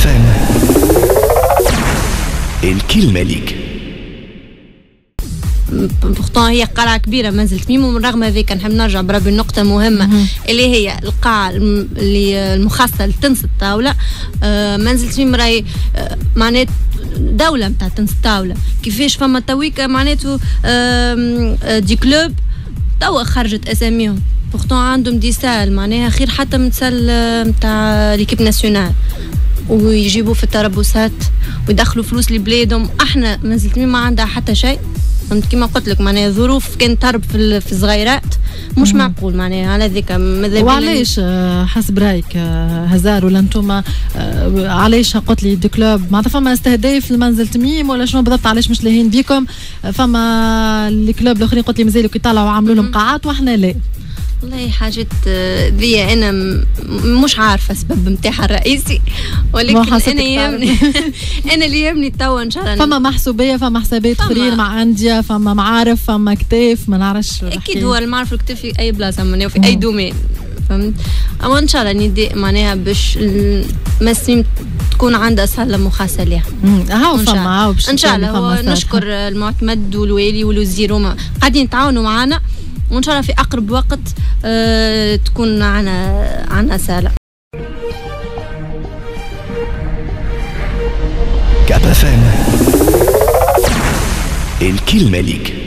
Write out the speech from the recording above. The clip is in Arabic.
FM الكلمة ليك. بورتون هي قلعة كبيرة منزل تميم، ومن رغم ذلك نحب نرجع بربي النقطة مهمة اللي هي القاعة اللي المخصصة لتنس الطاولة. منزل تميم راهي معنات دولة متاع تنس الطاولة. كيفاش فما تويكا معناته دي كلوب توا خرجت اساميهم، بورتون عندهم دي سال معناها خير حتى من سال متاع ليكيب ناسيونال، ويجيبوا في التربصات ويدخلوا فلوس لبلادهم. احنا منزل تميم ما عندها حتى شيء، فهمت كيما قلت لك معناها ظروف كانت تهرب في الصغيرات مش معقول معناها على ذيك. وعلاش حسب رايك هزار ولا انتم علاش قلت لي دي كلوب معناتها فما استهداف لمنزل تميم ولا شنو بالضبط؟ علاش مش لاهين بيكم؟ فما الكلوب الاخرين قلت لي مازالوا كيطلعوا وعملوا لهم قاعات واحنا لا. والله حاجات ذي انا مش عارفه السبب نتاعها الرئيسي، ولكن انا يهمني انا اللي يهمني توا ان شاء الله. فما محسوبيه، فما حسابات اخرين مع انديه، فما معارف، فما كتاف، ما نعرفش. اكيد هو المعرف الكتاف في اي بلاصه معناها في اي دومين، فهمت. اما ان شاء الله ندي معناها باش المسلم تكون عندها سله مخصصه لها. هاو فما ان شاء الله. نشكر المعتمد والوالي والوزير هما قاعدين يتعاونوا معنا، وإن شاء الله في أقرب وقت تكون عنا سالة. كاب FM الكلمة ليك.